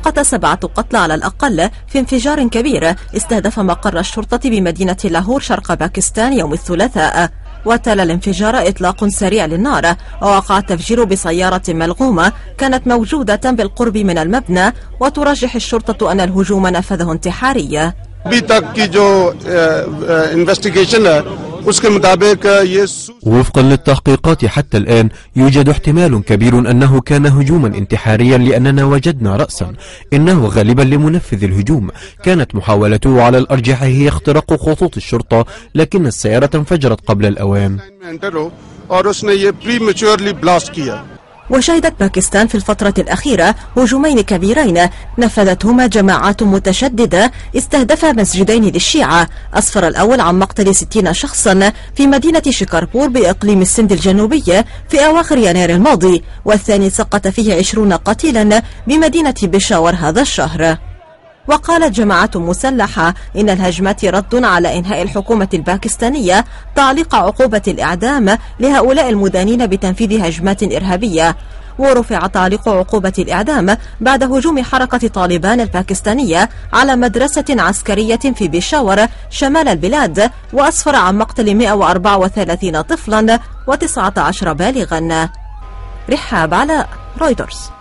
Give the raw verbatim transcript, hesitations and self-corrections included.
سقط سبعة قتلى على الأقل في انفجار كبير استهدف مقر الشرطة بمدينة لاهور شرق باكستان يوم الثلاثاء. وتلا الانفجار إطلاق سريع للنار، ووقع التفجير بسيارة ملغومة كانت موجودة بالقرب من المبنى، وترجح الشرطة أن الهجوم نفذه انتحاري. وفقا للتحقيقات حتى الآن يوجد احتمال كبير أنه كان هجوما انتحاريا، لأننا وجدنا رأسا إنه غالبا لمنفذ الهجوم. كانت محاولته على الأرجح هي اختراق خطوط الشرطة، لكن السيارة انفجرت قبل الأوان. وشهدت باكستان في الفترة الأخيرة هجومين كبيرين نفذتهما جماعات متشددة استهدفا مسجدين للشيعة. أسفر الأول عن مقتل ستين شخصا في مدينة شكاربور بإقليم السند الجنوبي في أواخر يناير الماضي، والثاني سقط فيه عشرون قتيلا بمدينة بشاور هذا الشهر. وقالت جماعات مسلحة إن الهجمات رد على إنهاء الحكومة الباكستانية تعليق عقوبة الإعدام لهؤلاء المدانين بتنفيذ هجمات إرهابية. ورفع تعليق عقوبة الإعدام بعد هجوم حركة طالبان الباكستانية على مدرسة عسكرية في بيشاور شمال البلاد، وأسفر عن مقتل مئة وأربعة وثلاثين طفلا وتسعة عشر بالغا. رحاب علاء، رويترز.